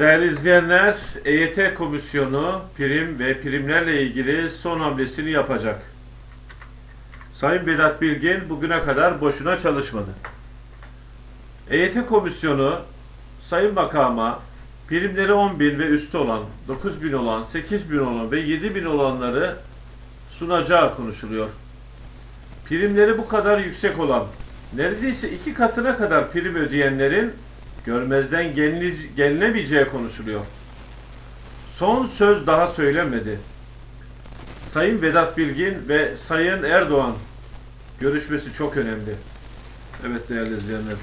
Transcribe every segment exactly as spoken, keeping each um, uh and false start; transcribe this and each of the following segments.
Değerli izleyenler, E Y T Komisyonu prim ve primlerle ilgili son hamlesini yapacak. Sayın Vedat Bilgin bugüne kadar boşuna çalışmadı. E Y T Komisyonu Sayın Makama primleri on bin ve üstü olan, dokuz bin olan, sekiz bin olan ve yedi bin olanları sunacağı konuşuluyor. Primleri bu kadar yüksek olan, neredeyse iki katına kadar prim ödeyenlerin görmezden gelinemeyeceği konuşuluyor. Son söz daha söylenmedi. Sayın Vedat Bilgin ve Sayın Erdoğan görüşmesi çok önemli. Evet değerli izleyenler.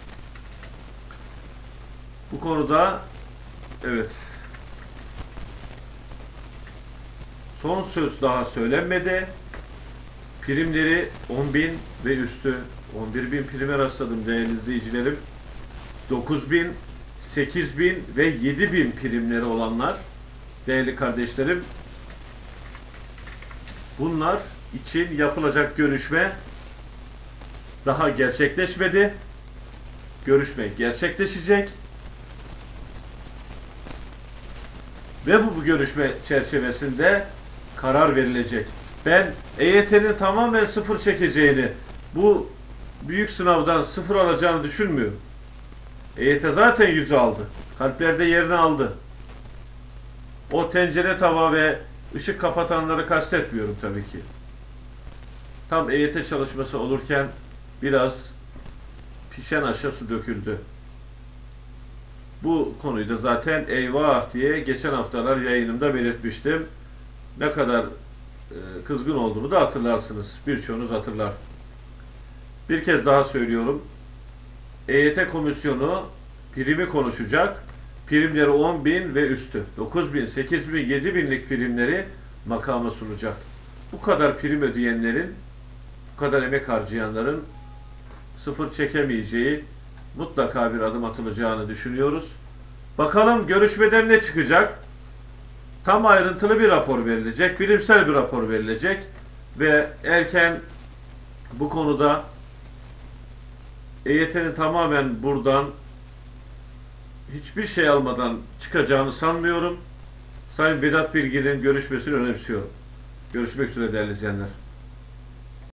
Bu konuda evet son söz daha söylenmedi. Primleri on bin ve üstü, on bir bin prime rastladım değerli izleyicilerim. dokuz bin, sekiz bin ve yedi bin primleri olanlar, değerli kardeşlerim, bunlar için yapılacak görüşme daha gerçekleşmedi. Görüşme gerçekleşecek. Ve bu, bu görüşme çerçevesinde karar verilecek. Ben E Y T'nin tamamen sıfır çekeceğini, bu büyük sınavdan sıfır alacağını düşünmüyorum. E Y T zaten yüzü aldı. Kalplerde yerini aldı. O tencere tava ve ışık kapatanları kastetmiyorum tabii ki. Tam E Y T çalışması olurken biraz pişen aşa su döküldü. Bu konuyu da zaten eyvah diye geçen haftalar yayınımda belirtmiştim. Ne kadar e, kızgın olduğumu da hatırlarsınız. Birçoğunuz hatırlar. Bir kez daha söylüyorum. E Y T Komisyonu primi konuşacak. Primleri on bin ve üstü. dokuz bin, sekiz bin, yedi binlik primleri makama sunacak. Bu kadar prim ödeyenlerin, bu kadar emek harcayanların sıfır çekemeyeceği, mutlaka bir adım atılacağını düşünüyoruz. Bakalım görüşmeden ne çıkacak? Tam ayrıntılı bir rapor verilecek, bilimsel bir rapor verilecek ve erken bu konuda E Y T'nin tamamen buradan hiçbir şey almadan çıkacağını sanmıyorum. Sayın Vedat Bilgin'in görüşmesini önemsiyorum. Görüşmek üzere değerli izleyenler.